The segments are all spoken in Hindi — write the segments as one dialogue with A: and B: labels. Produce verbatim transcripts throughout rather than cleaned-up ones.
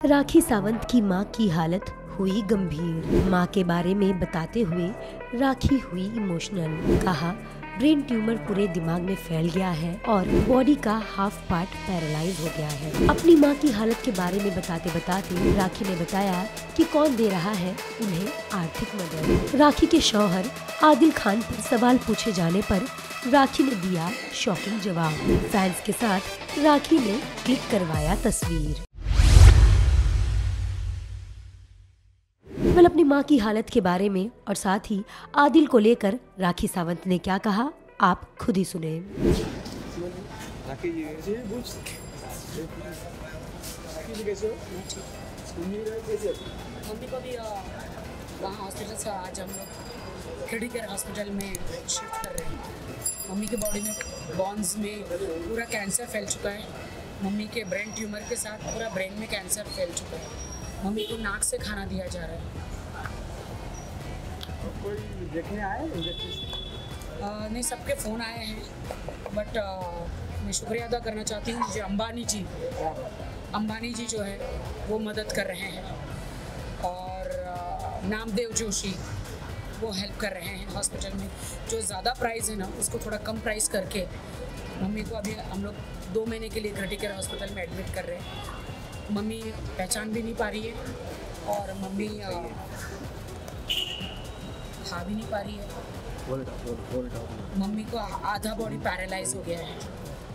A: राखी सावंत की मां की हालत हुई गंभीर। मां के बारे में बताते हुए राखी हुई इमोशनल। कहा, ब्रेन ट्यूमर पूरे दिमाग में फैल गया है और बॉडी का हाफ पार्ट पैरालाइज हो गया है। अपनी मां की हालत के बारे में बताते बताते राखी ने बताया कि कौन दे रहा है उन्हें आर्थिक मदद। राखी के शौहर आदिल खान पर सवाल पूछे जाने पर राखी ने दिया शॉकिंग जवाब। फैंस के साथ राखी ने क्लिक करवाया तस्वीर। वह अपनी मां की हालत के बारे में और साथ ही आदिल को लेकर राखी सावंत ने क्या कहा, आप खुद ही सुने।
B: राखी जी,
C: मम्मी को भी वहाँ हॉस्पिटल से आज हम लोग क्रिटिकल हॉस्पिटल में शिफ्ट कर रहे हैं। मम्मी के बॉडी में बॉन्स में पूरा कैंसर फैल चुका है। मम्मी के ब्रेन ट्यूमर के साथ पूरा ब्रेन में कैंसर फैल चुका है। मम्मी को नाक से खाना दिया जा रहा है।
B: कोई देखने आए?
C: नहीं, सबके फ़ोन आए हैं, बट मैं शुक्रिया अदा करना चाहती हूँ जो अंबानी जी अंबानी जी जो है वो मदद कर रहे हैं और नामदेव जोशी वो हेल्प कर रहे हैं हॉस्पिटल में। जो ज़्यादा प्राइस है ना उसको थोड़ा कम प्राइस करके मम्मी को अभी हम लोग दो महीने के लिए क्रिटिकल हॉस्पिटल में एडमिट कर रहे हैं। मम्मी पहचान भी नहीं पा रही है और मम्मी खा भी नहीं पा रही है। मम्मी को आधा बॉडी पैरालाइज हो गया है।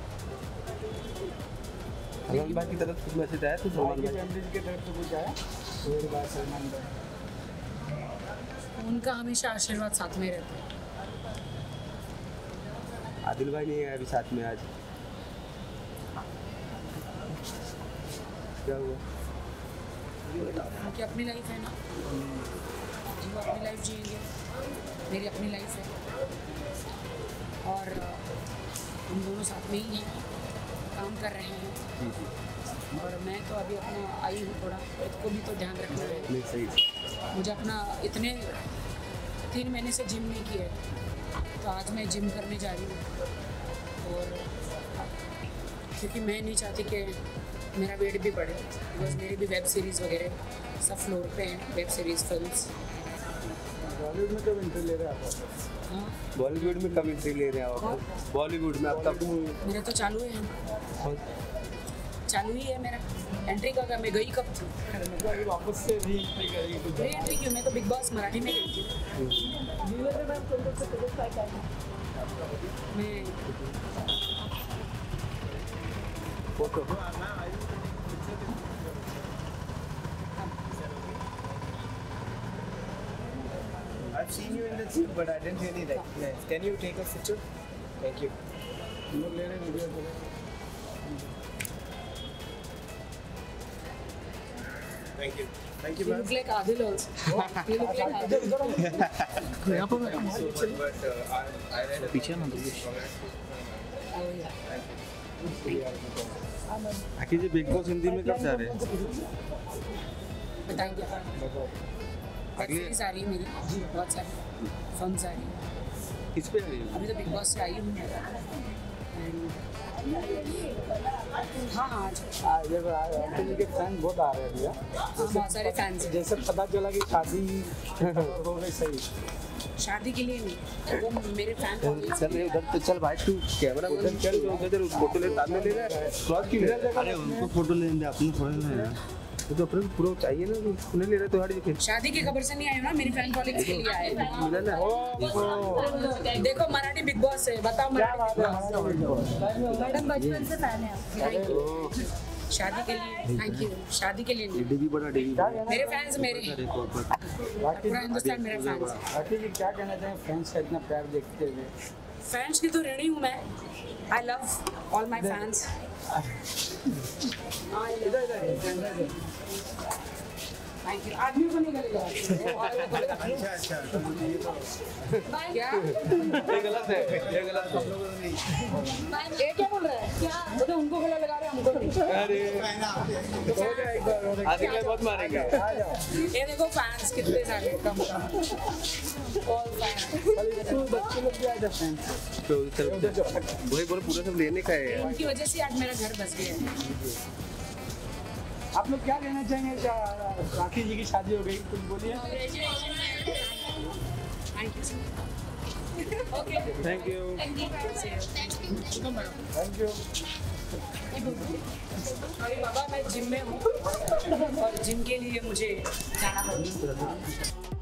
B: सलमान भाई की तरफ से मैसेज आया तो सलमान भाई फैमिली की तरफ से कुछ आया? मेरे बाद सलमान भाई
C: उनका हमेशा आशीर्वाद साथ में रहता है।
B: आदिल भाई नहीं है अभी साथ में। आज क्या हुआ?
C: उनकी अपनी लाइफ है ना, जी वो अपनी लाइफ जिएंगे, मेरी अपनी लाइफ है और हम दोनों साथ में ही हैं, काम कर रहे हैं। और मैं तो अभी अपना आई हूँ, थोड़ा इसको भी तो ध्यान रखना है।
B: नहीं सही,
C: मुझे अपना इतने तीन महीने से जिम नहीं किया है, तो आज मैं जिम करने जा रही हूँ। और क्योंकि मैं नहीं चाहती कि मेरा वेट भी बढ़े, बिकॉज मेरी भी वेब सीरीज़ वगैरह सब फ्लोर पे हैं, वेब सीरीज़ फिल्म्स।
B: बॉलीवुड में कब एंट्री ले रहे हैं आप?
C: हाँ,
B: बॉलीवुड में कब एंट्री ले रहे हैं आप? बॉलीवुड में आप तब
C: मेरा तो चालू है, चालू ही है मेरा। एंट्री का मैं गई कब थी?
B: मतलब वापस से भी एंट्री करेंगे?
C: एंट्री क्यों, मैं तो बिग बॉस मराठी में गई थी। मैं
B: photo
D: I've seen you in the gym, but I didn't really recognize. Can you take a picture? Thank you.
B: लोग ले रहे हैं वीडियो को।
D: Thank you. Thank you,
C: you
D: ma'am.
C: look like Adil also. You look like Adil.
D: But uh, I, I read a picture on the
C: Oh yeah.
B: आखिर जी बिग बॉस हिंदी में कब जा रहे हैं?
C: बताएंगे। वेब सीरीज आ रही है मेरी, बहुत सारी फिल्म्स आ रही है।
B: किस पे आ रही है?
C: अभी तो बिग बॉस से आई हूँ। हाँ आज
B: आज जब आंटी के फैन बहुत आ रहे हैं भैया।
C: बहुत सारे फैंस हैं।
B: जैसे पता चला कि शादी हो गई सही।
C: शादी के लिए नहीं, वो मेरे फैन
B: चल रहे उधर तो चल भाई, तू कैमरा उधर चल, उधर फोटो ले, सामने ले रहा है क्रॉस की। अरे उनको फोटो लेने दे, अपनी थोड़ा लेना है। तो तो अपने पूरा चाहिए ना, उन्हें ले रहे तो हट जाए।
C: शादी की खबर से नहीं आए ना, मेरी फैन फॉलोइंग के लिए आए।
B: मिला ना
C: देखो मराठी बिग बॉस है, बताओ मराठी बिग बॉस।
E: मैडम बचपन से फैन है।
C: शादी के लिए थैंक यू, शादी के लिए नहीं,
B: डीबी बड़ा डीबी
C: मेरे फैंस मेरे हैं, पूरा हिंदुस्तान मेरा फैंस है।
B: आखिर क्या कहना चाहें फैंस का इतना प्यार देखते हुए?
C: फैंस की तो ऋणी हूँ मैं। I love all my fans. Thank you. आदमी को नहीं गलेगा,
D: अच्छा अच्छा
C: क्या
B: ये गलत है, ये गलत है।
C: ये क्या बोल रहा है? क्या वो तो उनको गला लगा रहे हैं, हमको नहीं।
B: अरे हो गया एक बार, आदिल भाई बहुत मारेंगे।
C: ये देखो फैंस कितने सारे, कम कम ऑल फैंस।
B: बच्चे लोग भी आ जाते हैं तो वही बोलो, पूरा सब लेने का है।
C: उनकी वजह से आज मेरा घर बस गया है।
F: आप लोग क्या कहना चाहेंगे? क्या राखी जी की शादी हो गई, कुछ बोलिए।
C: Thank you okay
B: thank you
F: thank you.
C: अरे बाबा मैं जिम में हूँ और जिम के लिए मुझे जाना पड़ता है।